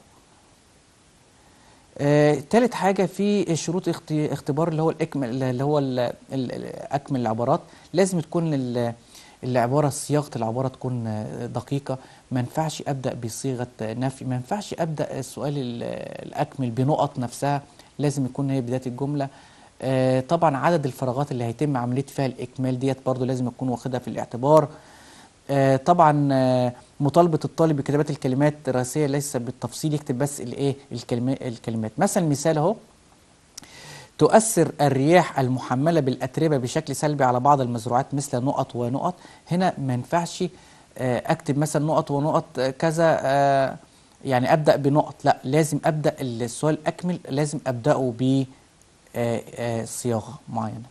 آه، تالت حاجة في شروط اختبار اللي هو الإكمل اللي هو ال ال أكمل العبارات. لازم تكون العبارة صياغة العبارة تكون دقيقة، ما ينفعش أبدأ بصيغة نفي، ما ينفعش أبدأ السؤال الأكمل بنقط نفسها، لازم يكون هي بداية الجملة. آه طبعا عدد الفراغات اللي هيتم عملية فيها الإكمال ديت برضو لازم يكون واخدها في الاعتبار. آه طبعا آه مطالبة الطالب بكتابة الكلمات الرئيسية ليس بالتفصيل، يكتب بس الايه الكلمات الكلمات مثلا مثال اهو: تؤثر الرياح المحملة بالأتربة بشكل سلبي على بعض المزروعات مثل نقط ونقط. هنا ما ينفعش آه اكتب مثلا نقط ونقط آه كذا، آه يعني ابدأ بنقط، لا لازم ابدأ السؤال اكمل، لازم ابدأه ب آه آه صياغة معينة.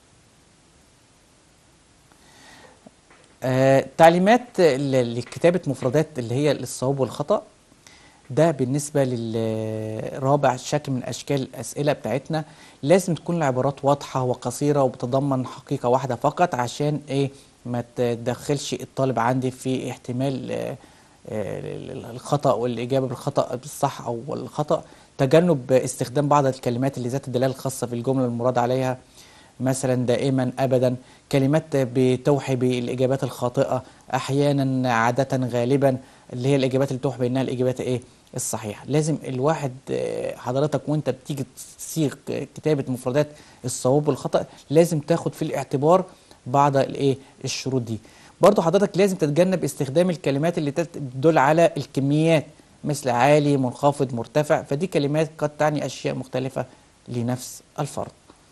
آه تعليمات ل- لكتابة مفردات اللي هي للصواب والخطأ. ده بالنسبة للرابع شكل من أشكال الأسئلة بتاعتنا، لازم تكون العبارات واضحة وقصيرة وبتتضمن حقيقة واحدة فقط، عشان إيه ما تدخلش الطالب عندي في احتمال آه، آه، الخطأ والإجابة بالخطأ بالصح أو الخطأ. تجنب استخدام بعض الكلمات اللي ذات الدلالة الخاصة بالجملة المراد عليها، مثلا دائما ابدا، كلمات بتوحي بالاجابات الخاطئه، احيانا عاده غالبا، اللي هي الاجابات اللي بتوحي بانها الاجابات ايه الصحيحه. لازم الواحد آه، حضرتك وانت بتيجي تصيغ كتابه مفردات الصواب والخطا لازم تاخد في الاعتبار بعض الايه الشروط دي. برضو حضرتك لازم تتجنب استخدام الكلمات اللي تدل على الكميات، مثل عالي منخفض مرتفع، فدي كلمات قد تعني اشياء مختلفه لنفس الفرد.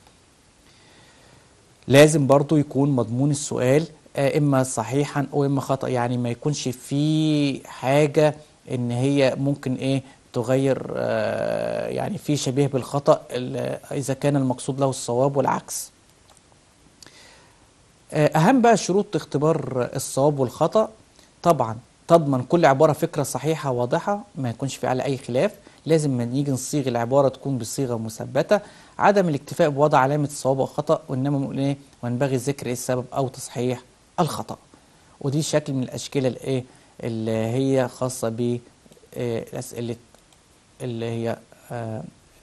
لازم برضو يكون مضمون السؤال آه، إما صحيحا أو إما خطأ، يعني ما يكونش في حاجة إن هي ممكن إيه تغير، آه، يعني في شبيه بالخطأ ال- إذا كان المقصود له الصواب والعكس. آه، أهم بقى شروط اختبار الصواب والخطأ: طبعا تضمن كل عبارة فكرة صحيحة واضحة، ما يكونش في على أي خلاف. لازم لما نيجي نصيغ العبارة تكون بصيغة مثبتة. عدم الاكتفاء بوضع علامة الصواب والخطأ، وإنما نقول إيه وينبغي ذكر السبب أو تصحيح الخطأ. ودي شكل من الأشكال الإيه اللي هي خاصة ب آه، أسئلة اللي هي آه،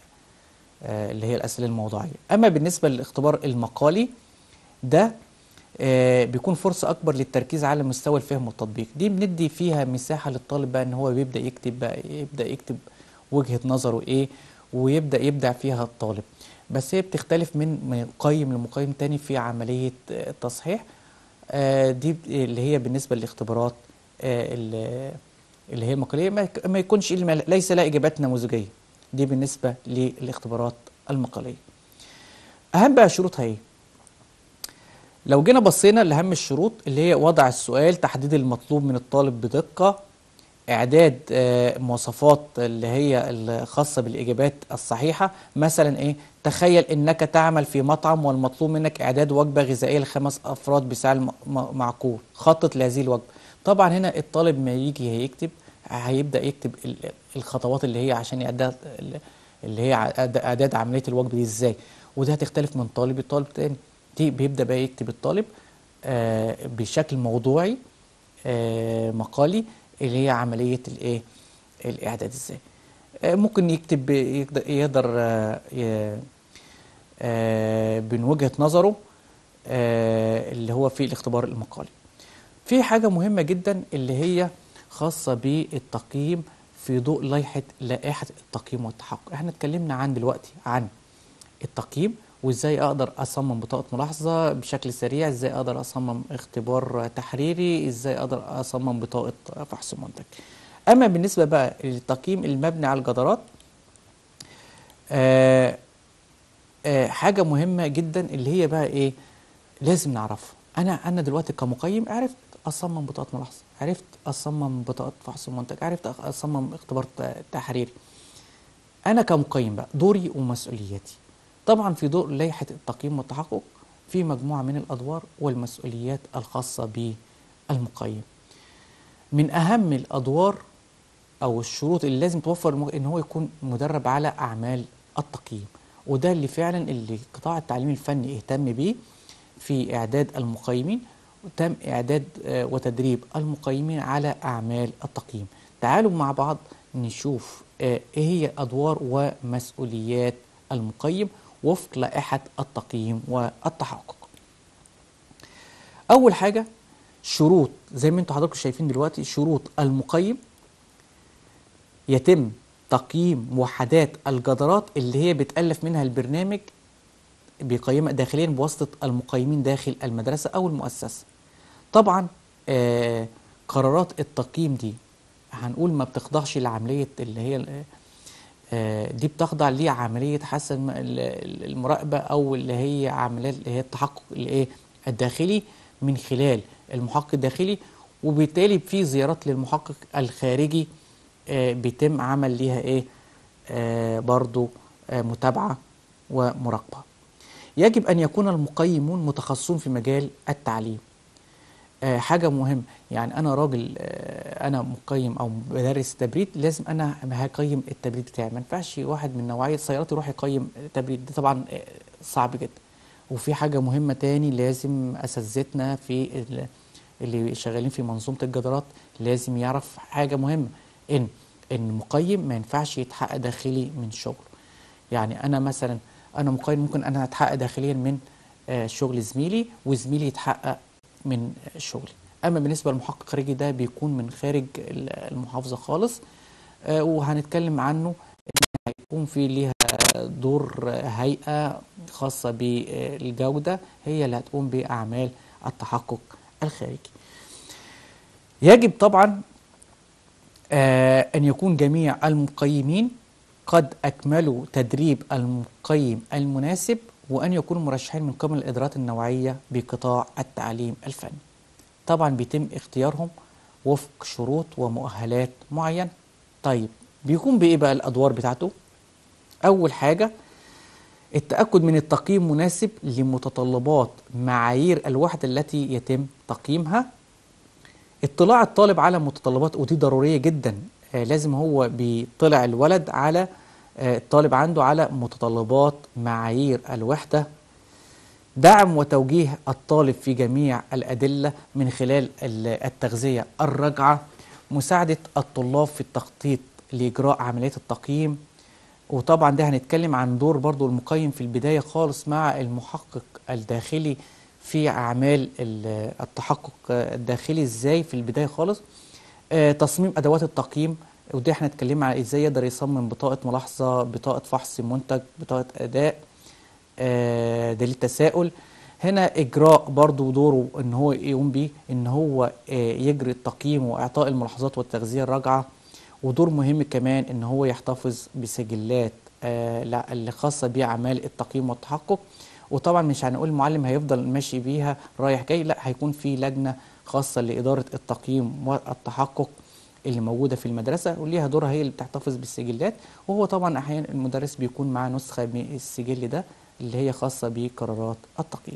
آه، اللي هي الأسئلة الموضوعية. أما بالنسبة للاختبار المقالي، ده آه، بيكون فرصة أكبر للتركيز على مستوى الفهم والتطبيق. دي بندي فيها مساحة للطالب بقى إن هو بيبدأ يكتب بقى يبدأ يكتب وجهة نظره إيه، ويبدأ يبدع فيها الطالب. بس هي بتختلف من من مقيم لمقيم تاني في عملية آه، التصحيح. آه، دي ب- اللي هي بالنسبة للاختبارات آه، اللي اللي هي المقالية، ما يك- ما يكونش الم- ليس لها إجابات نموذجية. دي بالنسبة للاختبارات المقالية. أهم بقى شروطها إيه؟ لو جينا بصينا لأهم الشروط اللي هي وضع السؤال، تحديد المطلوب من الطالب بدقة، إعداد آه، مواصفات اللي هي الخاصة بالإجابات الصحيحة. مثلا إيه، تخيل إنك تعمل في مطعم والمطلوب منك إعداد وجبة غذائية لخمس أفراد بسعر م- م- معقول، خطط لهذه الوجبة. طبعا هنا الطالب ما يجي هيكتب هيبدأ يكتب ال- الخطوات اللي هي عشان إعداد اللي هي إعداد إعداد عملية الوجبة دي إزاي، وده هتختلف من طالب لطالب تاني. دي بيبدأ بقى يكتب الطالب آه، بشكل موضوعي آه، مقالي، اللي هي عملية الايه الإعداد ازاي. آه، ممكن يكتب يقدر, يقدر آه، ي- آه، من وجهة نظره آه، اللي هو في الاختبار المقالي. في حاجة مهمة جدا اللي هي خاصة بالتقييم في ضوء لائحة لائحة التقييم والتحقق. احنا اتكلمنا عن دلوقتي عن التقييم، وازاي اقدر اصمم بطاقة ملاحظة بشكل سريع، ازاي اقدر اصمم اختبار تحريري، ازاي اقدر اصمم بطاقة فحص منتج. اما بالنسبة بقى للتقييم المبني على الجدارات، آه آه حاجة مهمة جدا اللي هي بقى ايه لازم نعرفها. انا انا دلوقتي كمقيم عرفت اصمم بطاقة ملاحظة، عرفت اصمم بطاقة فحص منتج، عرفت اصمم اختبار تحريري. أنا كمقيم بقى دوري ومسؤولياتي. طبعا في ضوء لائحة التقييم والتحقق في مجموعة من الأدوار والمسؤوليات الخاصة بالمقيم. من أهم الأدوار أو الشروط اللي لازم توفر المق... إن هو يكون مدرب على أعمال التقييم، وده اللي فعلا اللي قطاع التعليم الفني اهتم بيه في إعداد المقيمين، وتم إعداد آه، وتدريب المقيمين على أعمال التقييم. تعالوا مع بعض نشوف آه، إيه هي أدوار ومسؤوليات المقيم وفق لائحة التقييم والتحقق. أول حاجة شروط، زي ما انتم حضراتكم شايفين دلوقتي، شروط المقيم: يتم تقييم وحدات الجدارات اللي هي بتألف منها البرنامج، بيقيمها داخليا بواسطة المقيمين داخل المدرسة أو المؤسسة. طبعا آه قرارات التقييم دي هنقول ما بتخضعش لعملية اللي هي آه دي بتخضع لعملية حسب المراقبة أو اللي هي عمليات اللي هي التحقق الإيه الداخلي من خلال المحقق الداخلي، وبالتالي في زيارات للمحقق الخارجي آه بيتم عمل ليها إيه آه برضو آه متابعة ومراقبة. يجب أن يكون المقيمون متخصصون في مجال التعليم. آه حاجة مهمة، يعني أنا راجل آه أنا مقيم أو بدرس تبريد، لازم أنا هقيم التبريد بتاعي. ما ينفعش واحد من نوعية سيارات يروح يقيم التبريد، ده طبعا آه صعب جدا. وفي حاجة مهمة تاني، لازم أساتذتنا في اللي شغالين في منظومة الجدارات لازم يعرف حاجة مهمة، إن إن المقيم ما ينفعش يتحقق داخلي من شغل. يعني أنا مثلا أنا مقيم، ممكن أنا أتحقق داخليا من آه شغل زميلي، وزميلي يتحقق من شغلي. اما بالنسبه للمحقق الخارجي ده بيكون من خارج المحافظه خالص، آه وهنتكلم عنه. هيكون في ليها دور هيئه خاصه بالجوده، هي اللي هتقوم باعمال التحقق الخارجي. يجب طبعا آه ان يكون جميع المقيمين قد اكملوا تدريب المقيم المناسب، وان يكونوا مرشحين من قبل الادارات النوعيه بقطاع التعليم الفني. طبعا بيتم اختيارهم وفق شروط ومؤهلات معينة. طيب بيكون بإيه بقى الأدوار بتاعته؟ أول حاجة التأكد من التقييم مناسب لمتطلبات معايير الوحدة التي يتم تقييمها. اطلاع الطالب على متطلبات، ودي ضرورية جدا، آه لازم هو بيطلع الولد على آه الطالب عنده على متطلبات معايير الوحدة. دعم وتوجيه الطالب في جميع الأدلة من خلال التغذية الراجعة. مساعدة الطلاب في التخطيط لإجراء عملية التقييم. وطبعا ده هنتكلم عن دور برضو المقيم في البداية خالص مع المحقق الداخلي في أعمال التحقق الداخلي ازاي في البداية خالص. آه تصميم أدوات التقييم، ودي احنا اتكلمنا على ازاي يقدر يصمم بطاقة ملاحظة، بطاقة فحص منتج، بطاقة أداء، آه دليل تساؤل. هنا إجراء برضو دوره إن هو يقوم بيه، إن هو آه يجري التقييم وإعطاء الملاحظات والتغذية الراجعة. ودور مهم كمان إن هو يحتفظ بسجلات آه اللي خاصة بأعمال التقييم والتحقق. وطبعا مش هنقول المعلم هيفضل ماشي بيها رايح جاي، لا، هيكون في لجنة خاصة لإدارة التقييم والتحقق اللي موجودة في المدرسة، وليها دورها، هي اللي بتحتفظ بالسجلات. وهو طبعا أحيانا المدرس بيكون معاه نسخة من السجل ده اللي هي خاصة بقرارات التقييم.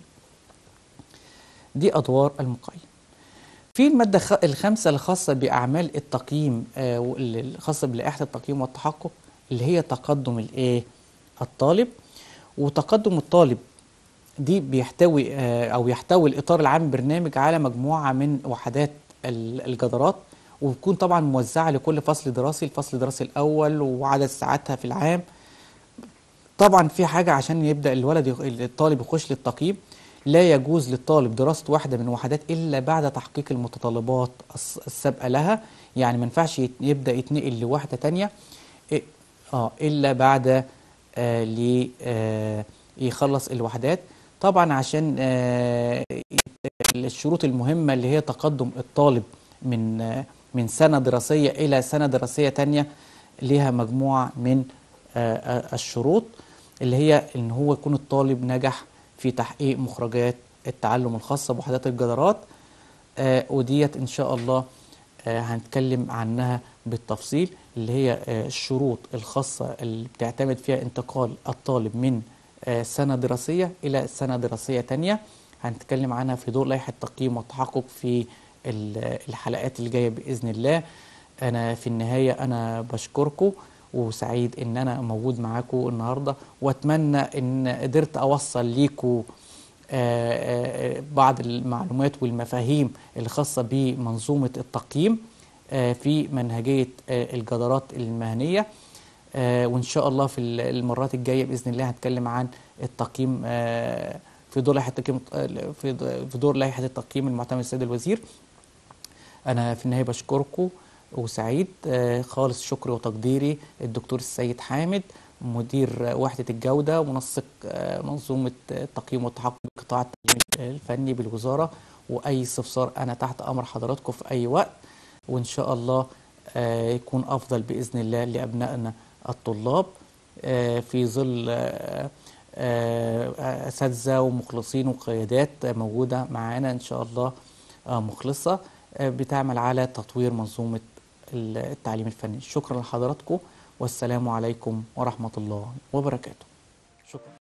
دي أدوار المقيم. في المادة الخامسة الخاصة بأعمال التقييم آه الخاصة بلائحة التقييم والتحقق، اللي هي تقدم الإيه الطالب. وتقدم الطالب دي بيحتوي آه أو يحتوي الإطار العام برنامج على مجموعة من وحدات الجدارات، وبتكون طبعا موزعة لكل فصل دراسي، الفصل الدراسي الأول وعدد ساعاتها في العام. طبعا في حاجة عشان يبدأ الولد الطالب يخش للتقييم، لا يجوز للطالب دراسة واحدة من وحدات إلا بعد تحقيق المتطلبات السابقة لها. يعني ما ينفعش يبدأ يتنقل لوحدة تانية اه إلا بعد آه لي آه يخلص الوحدات. طبعا عشان آه الشروط المهمة اللي هي تقدم الطالب من آه من سنة دراسية إلى سنة دراسية تانية، ليها مجموعة من آه الشروط، اللي هي ان هو يكون الطالب نجح في تحقيق مخرجات التعلم الخاصة بوحدات الجدارات. آه وديت ان شاء الله آه هنتكلم عنها بالتفصيل، اللي هي آه الشروط الخاصة اللي بتعتمد فيها انتقال الطالب من آه سنة دراسية إلى سنة دراسية تانية. هنتكلم عنها في دور لائحة التقييم والتحقق في الحلقات اللي جاية بإذن الله. أنا في النهاية أنا بشكركم وسعيد ان انا موجود معاكم النهارده، واتمنى ان قدرت اوصل ليكم بعض المعلومات والمفاهيم الخاصه بمنظومه التقييم في منهجيه الجدارات المهنيه. وان شاء الله في المرات الجايه باذن الله هتكلم عن التقييم في دور لائحه التقييم في دور لائحه التقييم المعتمد السيد الوزير. انا في النهايه بشكركم وسعيد خالص شكري وتقديري الدكتور السيد حامد، مدير وحدة الجودة ومنسق منظومة التقييم والتحقق بقطاع التعليم الفني بالوزارة، وأي استفسار أنا تحت أمر حضراتكم في أي وقت، وإن شاء الله آه، يكون أفضل بإذن الله لأبنائنا الطلاب آه، في ظل آه، آه، أساتذة ومخلصين وقيادات موجودة معانا إن شاء الله، آه، مخلصة، آه، بتعمل على تطوير منظومة التعليم الفني. شكرا لحضراتكم، والسلام عليكم ورحمة الله وبركاته. شكرا.